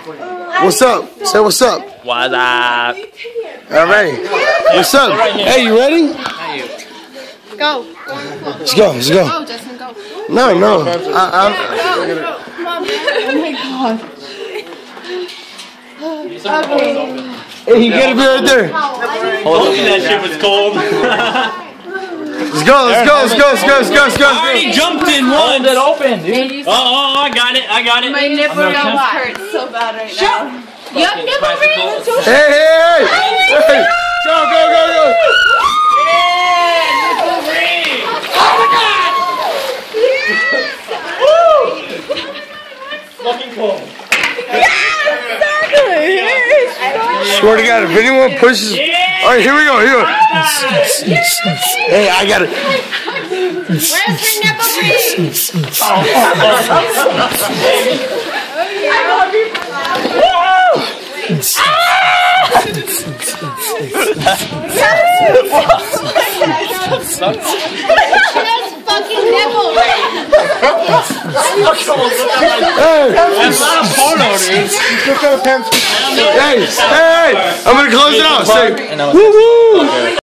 What's up? Say what's up. What's up? All right. What's up? Hey, you ready? Go. Let's go. Let's go. Go, Justin, go. No. Go. Oh my God. Okay. Hey, you gotta be right there. I told you that shit was cold. Let's go. Let's already jumped in one. That open, dude. Oh, I got it. My nipple hurts so bad right now. You have nipple rings? Hey. Go. Fucking cold. Swear to God, if anyone pushes... Alright, here we go. Hey, I got it. Where's your nipple rings? Fucking nipple rings. That's not a porno, dude. Hey, I'm gonna close it out. Say, woo woo.